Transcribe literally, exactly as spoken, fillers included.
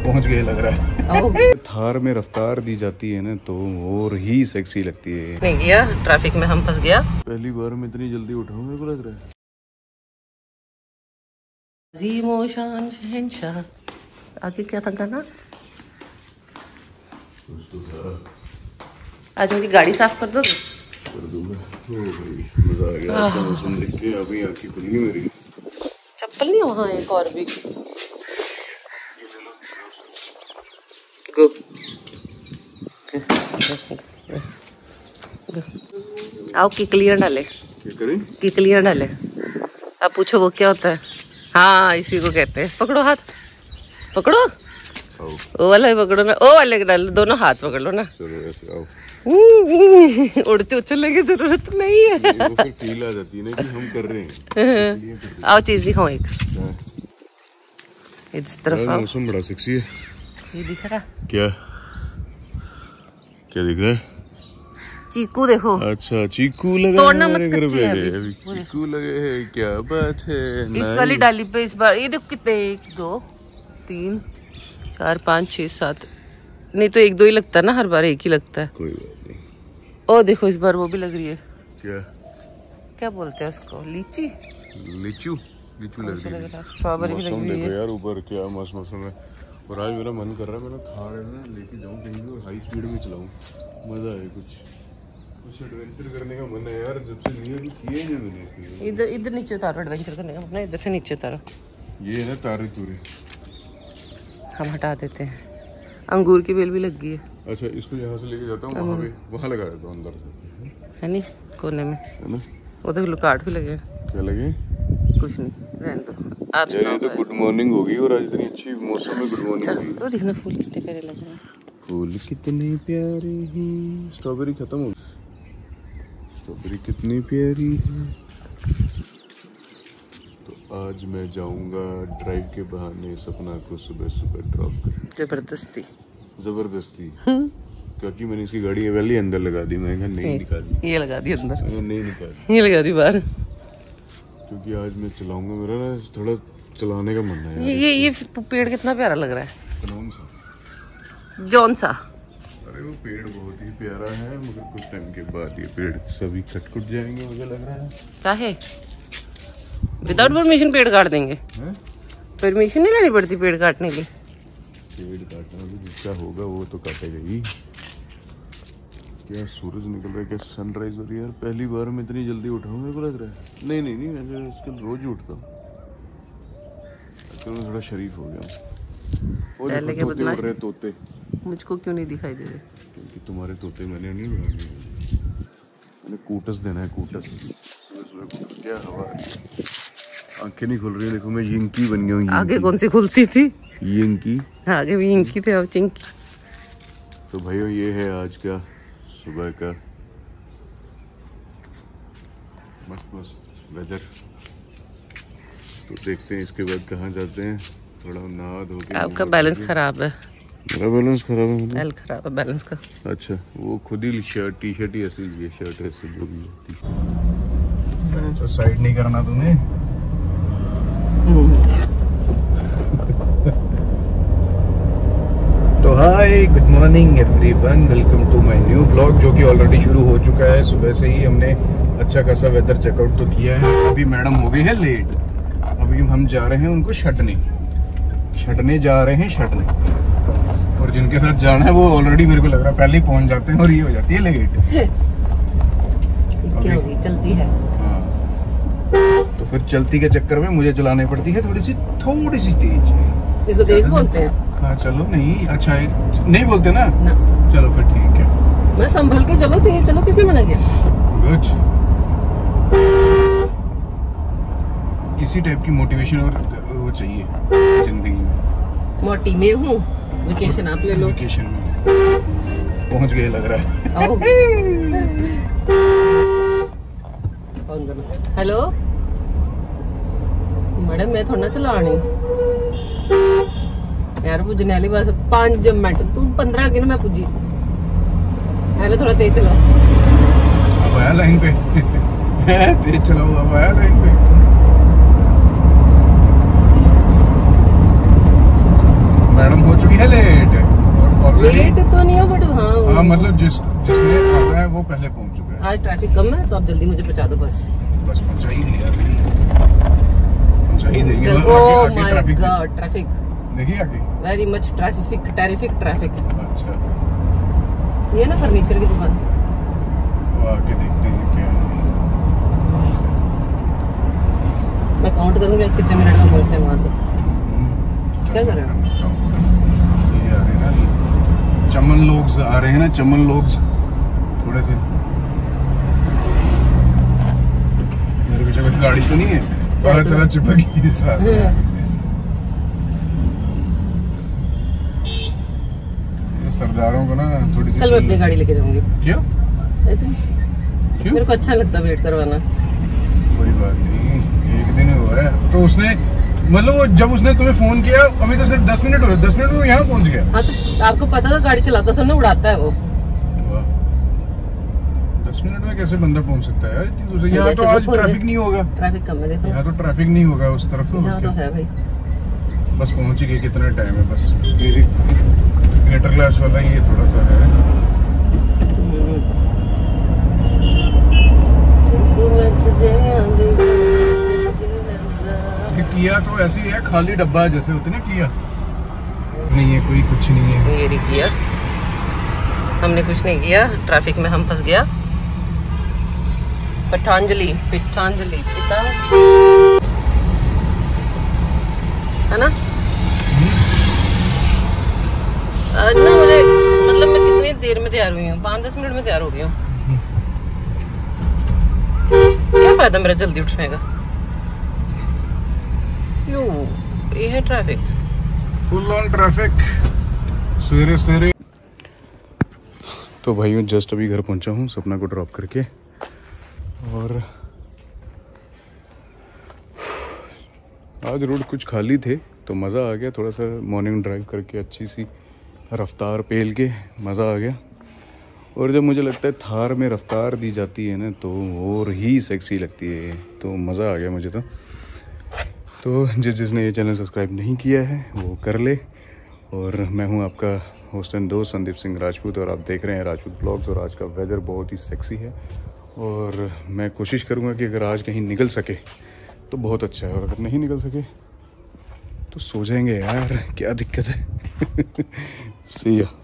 पहुंच गए लग रहा है। थार में रफ्तार दी जाती है ना तो और ही सेक्सी लगती है। नहीं गया, ट्रैफिक में हम फंस गया। पहली बार में इतनी जल्दी उठाऊं मेरे को लग रहा है। अज़ीमो शान शहंशाह। आगे क्या था गाना? आज मेरी गाड़ी साफ कर दो। कर दूंगा। ओ भाई मजा आ गया आज का मौसम देख के। अभी आंखें खुल गई मेरी। चप्पल नहीं वहाँ एक और भी। गो आओ किकलियाँ डाले। क्या करें? किकलियाँ डाले। अब पूछो वो क्या होता है? हाँ इसी को कहते हैं। पकड़ो हाथ, पकड़ो। ओ वाला ही पकड़ो ना, ओ वाले डाल, दोनों हाथ पकड़ लो ना। चलो ऐसे आओ। उड़ते उछलने की जरूरत नहीं है। वो फिर फील आ जाती है ना कि हम कर रहे हैं। आओ चीज दिखाओ एक। इस तरफ आओ। मौसम बड़ा सेक्सी है। ये दिख रहा? क्या क्या दिख रहा है? चीकू देखो। अच्छा चीकू लगा तोड़ना है मत, घर कच्चे पे। हैं अभी चीकू लगे हैं, क्या बात है। इस वाली डाली पे इस बार ये देखो कितने, एक दो तीन चार पाँच छः सात, नहीं तो एक दो ही लगता है ना, हर बार एक ही लगता है। कोई बात नहीं। ओ देखो इस बार वो भी लग रही है। क्या क्या बोलते हैं उसको? लीची, लीचू लीचू लग रही है। स्ट्रॉबेरी भी लग रही है। देखो यार ऊपर क्या मस्त मौसम है। और आज मेरा मन कर रहा है मैं थार है ना लेके जाऊँ कहीं भी और हाई स्पीड में चलाऊँ। मजा आए, कुछ कुछ एडवेंचर करने का मन है यार। जब से लिया कुछ किया ही नहीं मैंने। इधर इधर नीचे उतारो, एडवेंचर करने का मन है। इधर से नीचे उतारो। ये है ना तारे तूरे, हम हटा देते हैं। अंगूर की बेल भी लग गई है। अच्छा इसको यहाँ से लेके जाता हूँ, वहाँ पे वहाँ लगा देता हूँ अंदर से, है नहीं कोने में है ना। वो तो काट भी लगे। क्या लगे? कुछ नहीं, रहने दो आप। यार ये तो गुड मॉर्निंग होगी और आज इतनी अच्छी मौसम में गुड मॉर्निंग होगी। वो देखना फूल कितने प्यारे लग रहे हैं। फूल कितने प्यारे हैं। स्ट्रॉबेरी खत्म हो गई। स्ट्रॉबेरी कितनी प्यारी है। तो आज मैं जाऊंगा ड्राइव के बहाने सपना को सुबह सुबह ड्रॉप कर। जबरदस्ती जबरदस्ती क्योंकि मैंने इसकी गाड़ी पहले अंदर लगा दी। मैंने कहा नहीं निकाली। ये लगा दी अंदर, नहीं निकाली, ये लगा दी बाहर। क्योंकि आज मैं चलाऊंगा। मेरा ना थोड़ा चलाने का मन है। ये ये ये पेड़ कितना प्यारा लग रहा है। कौन सा? जौन सा? अरे वो पेड़ बहुत ही प्यारा है मगर कुछ टाइम के बाद ये पेड़ सभी कट कुट जाएंगे मुझे लग रहा है। क्या है? विदाउट परमिशन पेड़ काट देंगे? परमिशन नहीं लेनी पड़ती पेड़ काटने की? पेड़ काटना भी जिसका होगा वो तो काटेगा ही। क्या सूरज निकल रहा है, क्या सनराइज हो रही है यार। पहली बार में इतनी जल्दी उठा हूँ मेरे को लग रहा है। नहीं नहीं नहीं मैं आजकल रोज उठता हूँ। आजकल मैं थोड़ा शरीफ हो गया हूँ। पहले के तोते उड़ रहे तोते। मुझको क्यों नहीं दिखाई दे रहे? क्योंकि तुम्हारे तोते मैंने नहीं उड़ा दिए। मैंने कूटस देना है, कूटस। क्या हवा है। आंखें नहीं खुल रही है। देखो मैं यिंकी बन गया हूँ। आगे कौन सी खुलती थी? यिंकी। आगे भी यिंकी थे, अब चिंकी। तो भाइयों ये है आज का सुबह का मस्त मस्त वेदर। तो देखते हैं इसके बाद कहाँ जाते हैं। थोड़ा नहा धो के। आपका बैलेंस खराब है। मेरा बैलेंस खराब है? बैलेंस खराब है बैलेंस का। अच्छा वो खुद ही शर्ट टी शर्ट ही ऐसी ये शर्ट ऐसी जो भी होती। तो साइड नहीं करना तुम्हें। तो hi good morning everyone, welcome to my new blog जो कि ऑलरेडी शुरू हो चुका है। सुबह से ही हमने अच्छा खासा वेदर चेकआउट तो किया है। अभी मैडम हो गई है लेट। अभी हम जा रहे हैं उनको छटने छटने जा रहे हैं छटने। और जिनके साथ जाना है वो ऑलरेडी मेरे को लग रहा है पहले ही पहुंच जाते हैं और ये हो जाती है लेट। क्या होगी? चलती है। हाँ तो फिर चलती के चक्कर में मुझे चलानी पड़ती है थोड़ी सी थोड़ी सी तेज। इसको तेज बोलते हैं? हाँ चलो नहीं अच्छा है नहीं बोलते ना, ना। चलो फिर ठीक है। मैं संभल के चलो तेज चलो, किसने मना किया? गुड। इसी टाइप की मोटिवेशन और वो चाहिए जिंदगी में। मोटी में हूँ, वेकेशन आप ले लो। वेकेशन में पहुंच गए लग रहा है। हेलो मैडम मैं थोड़ा ना चलानी यार, पुजने वाली बस पांच मिनट। तू पंद्रह आगे ना मैं पुजी। पहले थोड़ा तेज चलाओ। अब आया लाइन पे। तेज चलाओ अब आया लाइन पे। मैडम हो चुकी है लेट और लेट तो नहीं हो बट हाँ हाँ मतलब जिस जिसने आता है वो पहले पहुंच चुका है। आज ट्रैफिक कम है तो आप जल्दी मुझे पहुंचा दो बस। बस पहुंचा ही दिया पहुंचा ही देंगे। ओह माय गॉड ट्रैफिक देखिए आगे very much traffic terrific traffic. अच्छा ये ना फर्नीचर की दुकान, वो आगे देखते हैं क्या है। मैं काउंट करूंगी कितने मिनट में पहुंचने वहां तक। क्या कर रहे हो? ये आ रहे हैं ना चमन लोग आ रहे हैं ना चमन लोग थोड़े से। मेरे पीछे कोई गाड़ी तो नहीं है पता चला चिपक गई साथ। सरदारों को ना थोड़ी सी कल मैं अपनी गाड़ी लेके जाऊंगी। क्यों ऐसे क्यों? मेरे को अच्छा लगता वेट करवाना। कोई बात नहीं एक दिन हुआ है तो उसने मतलब वो जब उसने तुम्हें फोन किया अभी तो सिर्फ दस मिनट हो रहे दस मिनट में यहाँ पहुंच गया। हाँ तो आपको पता था गाड़ी चलाता था ना उड़ाता है वो। वाह दस मिनट में कैसे बंदा पहुंच सकता है यार इतनी दूर से। यहाँ तो आज ट्रैफिक नहीं होगा। ट्रैफिक कम है देखो। यहाँ तो ट्रैफिक नहीं होगा उस तरफ। यहाँ तो है भाई। बस पहुंच ही गए कितना टाइम है बस। ग्रेटर क्लास वाला ये थोड़ा सा है। किया तो ऐसी है खाली डब्बा जैसे होते ना किया नहीं है कोई कुछ नहीं है। ये नहीं किया हमने कुछ नहीं किया ट्रैफिक में हम फंस गया। पठांजलि पठांजलि पिता है ना आज ना मुझे मतलब मैं कितनी देर में तैयार हुई हूँ पाँच दस मिनट में तैयार हो गई हूँ। क्या फायदा मेरा जल्दी उठने का। यो ये है ट्रैफिक फुल ऑन ट्रैफिक सवेरे सवेरे। तो भाइयों जस्ट अभी घर पहुंचा हूँ सपना को ड्रॉप करके और आज रोड कुछ खाली थे तो मज़ा आ गया। थोड़ा सा मॉर्निंग ड्राइव करके अच्छी सी रफ्तार पेल के मज़ा आ गया। और जब मुझे लगता है थार में रफ्तार दी जाती है ना तो और ही सेक्सी लगती है तो मज़ा आ गया मुझे। तो तो जिस जिसने ये चैनल सब्सक्राइब नहीं किया है वो कर ले। और मैं हूँ आपका होस्ट एंड दोस्त संदीप सिंह राजपूत और आप देख रहे हैं राजपूत ब्लॉग्स। और आज का वेदर बहुत ही सेक्सी है और मैं कोशिश करूँगा कि अगर आज कहीं निकल सके तो बहुत अच्छा है और अगर नहीं निकल सके तो सो जाएंगे यार क्या दिक्कत है। सी या।